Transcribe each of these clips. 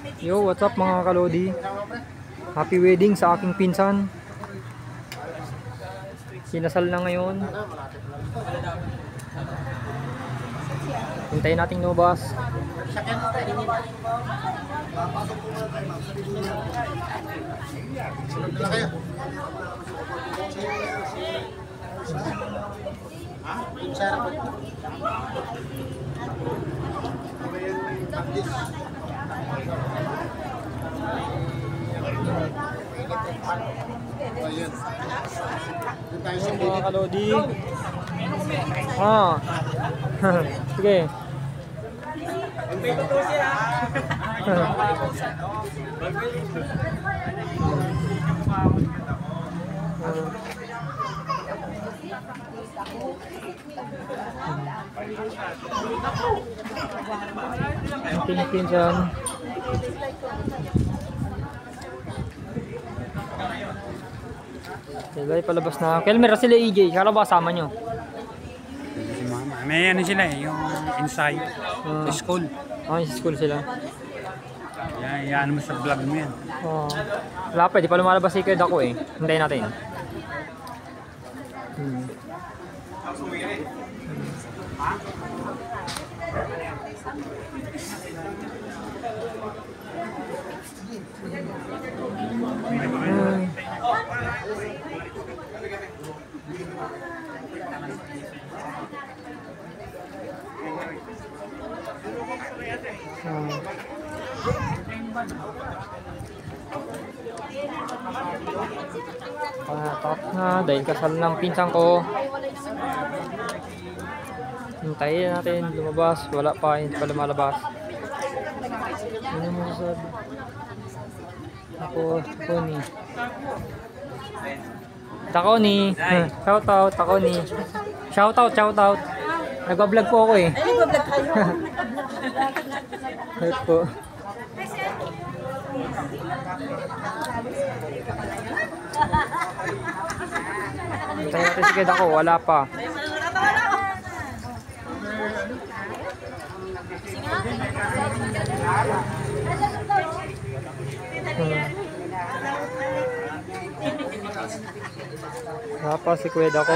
Yo, what's up mga kalodi? Happy wedding sa aking pinsan. Kinasal na ngayon. Hintayin nating lumabas. Mga kalodi. Sige. Pinsan. Sila palabas na. Kelmer sila EJ, kala ba kasama nyo? Si mama. May ano sila eh, yung ensayo. School. Sa school sila. Yan mo sa vlog mo yan. Wala pa, di pa lumalabas si Ked ako eh. Hintayin natin. Tapos na dahil kasal ng pinsan ko. Hintayin natin lumabas. Wala pa, hindi pa lumalabas. Ano mo sasabi? Ako ni Takoni. Shout out, Takoni. Shout out. Nagba-vlog po ako eh. Nagba-vlog kayo. Help po. Hintayin natin si Ked ako, wala pa. Wala pa si Ked ako.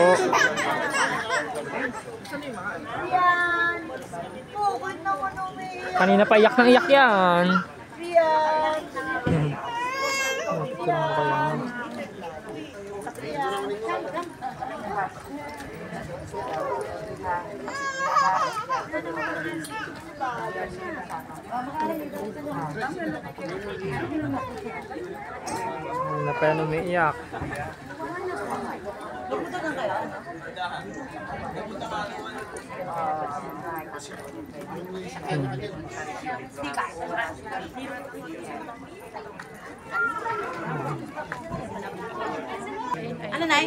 Kanina pa iyak ng iyak yan. Na pa yan umiiyak. Ano, Nay?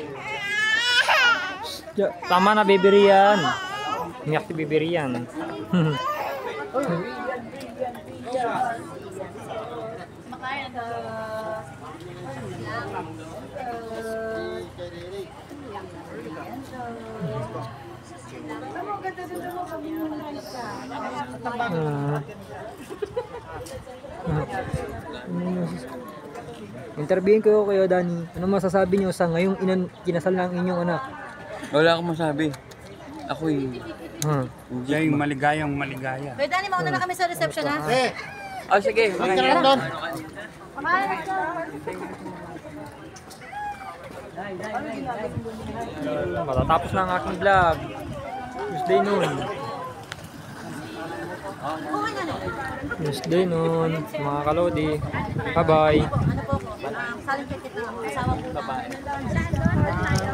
Tama na, Baby Rian. Umiyak si Baby Rian. Interviewin ko kayo, Dani. Ano masasabi niyo sa ngayong kinasal ng inyong anak? Wala akong masabi. Ako'y... Siya yung maligayang maligaya. Pwede, Dani, mauna na kami sa reception, ha? Oh, sige. Mga doon. Matatapos na ang aking vlog. Tuesday noon. Tuesday noon, mga kalodi. Bye bye. Ano po? Saling kikita ng asawa po.